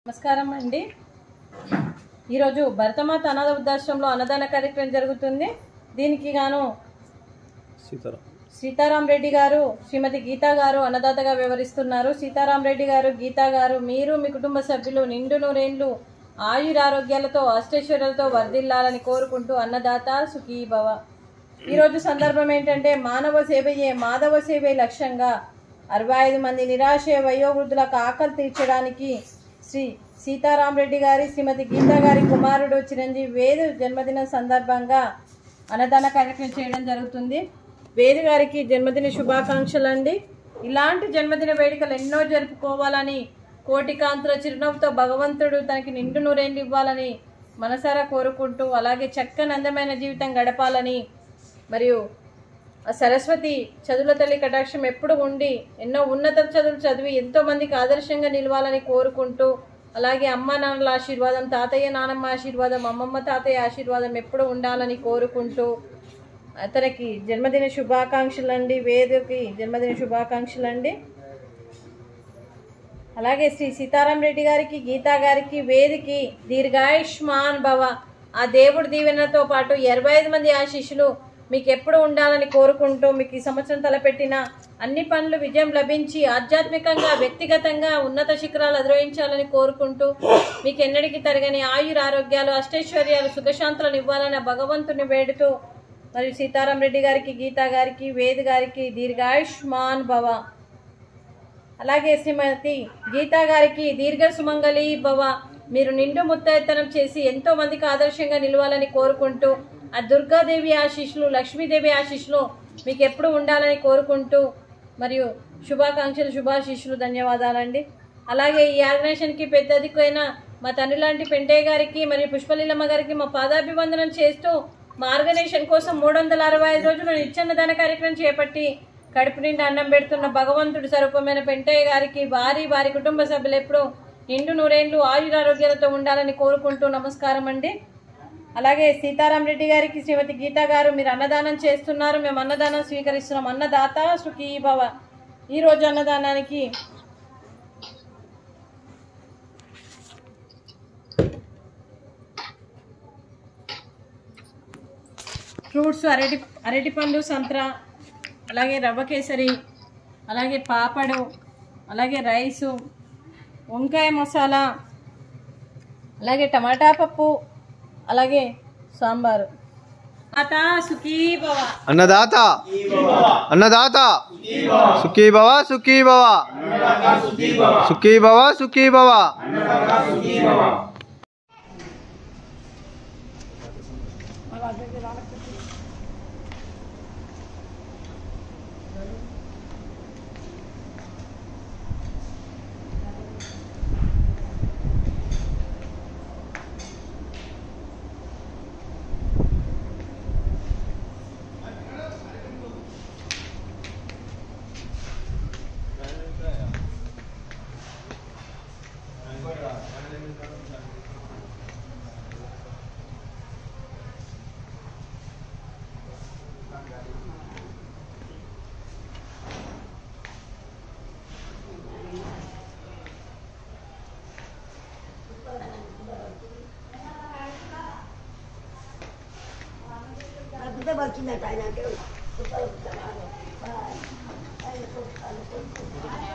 నమస్కారం అండి। ఈరోజు భరతమాత అనాథ వృద్ధాశ్రమంలో అన్నదాన కార్యక్రమం జరుగుతుంది। దీనికి గాను సీతారాం రెడ్డి గారు శ్రీమతి గీతా గారు అన్నదాతగా వివరిస్తున్నారు। సీతారాం రెడ్డి గారు, గీతా గారు, మీరు మీ కుటుంబ సభ్యులు నిండు నూరేండ్లు ఆయురారోగ్యాలతో అష్టైశ్వర్యాలతో వర్ధిల్లాలని కోరుకుంటూ అన్నదాత సుఖీ భవ। ఈరోజు సందర్భం ఏంటంటే మానవ సేవయే మాధవ సేవే లక్ష్యంగా 65 మంది నిరాశ్రయ వయోవృద్ధులకు ఆకలి తీర్చడానికి శ్రీ సీతారాం రెడ్డి గారి శ్రీమతి గీతా గారి కుమారుడు చిరంజీవి వేదు జన్మదిన సందర్భంగా అన్నదాన కార్యక్రమం చేయడం జరుగుతుంది। వేదు గారికి జన్మదిన శుభాకాంక్షలు అండి। ఇలాంటి జన్మదిన వేడుకలు ఎన్నో జరుపుకోవాలని కోటికాంతుల చిరునవ్వుతో భగవంతుడు తనకి నిండు నూరేండ్లు ఇవ్వాలని మనసారా కోరుకుంటూ, అలాగే చక్కని అందమైన జీవితం గడపాలని, మరియు సరస్వతి చదువుల తల్లి కటాక్షం ఎప్పుడు ఉండి ఎన్నో ఉన్నత చదువులు చదివి ఎంతో మందికి ఆదర్శంగా నిలవాలని కోరుకుంటూ, అలాగే అమ్మ నాన్నల ఆశీర్వాదం, తాతయ్య నానమ్మ ఆశీర్వాదం, అమ్మమ్మ తాతయ్య ఆశీర్వాదం ఎప్పుడు ఉండాలని కోరుకుంటూ అతనికి జన్మదిన శుభాకాంక్షలు అండి। వేదుకి జన్మదిన శుభాకాంక్షలు అండి। అలాగే శ్రీ సీతారాం రెడ్డి గారికి, గీతా గారికి, వేదికి దీర్ఘాయుష్మాన్ భవ, ఆ దేవుడి దీవెనతో పాటు 25 మంది ఆశీస్సులు మీకు ఎప్పుడు ఉండాలని కోరుకుంటూ, మీకు ఈ సంవత్సరం తలపెట్టిన అన్ని పనులు విజయం లభించి ఆధ్యాత్మికంగా వ్యక్తిగతంగా ఉన్నత శిఖరాలు అధిరోహించాలని కోరుకుంటూ, మీకు ఎన్నడికి తరగని ఆయురారోగ్యాలు అష్టైశ్వర్యాలు సుఖశాంతులను ఇవ్వాలని భగవంతుని వేడుతూ, మరియు సీతారాం రెడ్డి గారికి, గీతా గారికి, వేద్ గారికి దీర్ఘాయుష్మాన్ భవ। అలాగే శ్రీమతి గీతా గారికి దీర్ఘ సుమంగళి భవ, మీరు నిండు ముత్తైతనం చేసి ఎంతో మందికి ఆదర్శంగా నిలవాలని కోరుకుంటూ, ఆ దుర్గాదేవి ఆశీస్సులు, లక్ష్మీదేవి ఆశీస్సులు మీకు ఎప్పుడు ఉండాలని కోరుకుంటూ, మరియు శుభాకాంక్షలు, శుభాశీస్సులు, ధన్యవాదాలండి। అలాగే ఈ ఆర్గనైజేషన్కి పెద్ద దిక్కైన మా తండ్రి లాంటి పెంటయ్య గారికి మరియు పుష్పలీలమ్మ గారికి మా పాదాభివందనం చేస్తూ, మా ఆర్గనైజేషన్ కోసం 365 రోజులు నిత్యాన్నదాన కార్యక్రమం చేపట్టి కడుపు నిండా అన్నం పెడుతున్న భగవంతుడి స్వరూపమైన పెంటయ్య గారికి, వారి కుటుంబ సభ్యులు ఎప్పుడు నిండు నూరేండ్లు ఆయురారోగ్యాలతో ఉండాలని కోరుకుంటూ నమస్కారం అండి। అలాగే సీతారాం రెడ్డి గారికి, శ్రీమతి గీతా గారు, మీరు అన్నదానం చేస్తున్నారు, మేము అన్నదానం స్వీకరిస్తున్నాం। అన్నదాత సుఖీ భవ। ఈరోజు అన్నదానానికి ఫ్రూట్స్, అరటిపండు, సంత్రా, అలాగే రవ్వ కేసరి, అలాగే పాపడు, అలాగే రైసు, వంకాయ మసాలా, అలాగే టమాటా పప్పు, అలాగే సాంబారు। సుఖీ భవ అన్నదాత అన్నదాత సుఖీ భవ సుఖీ భవ సుఖీ భవ సుఖీ భవ। Kita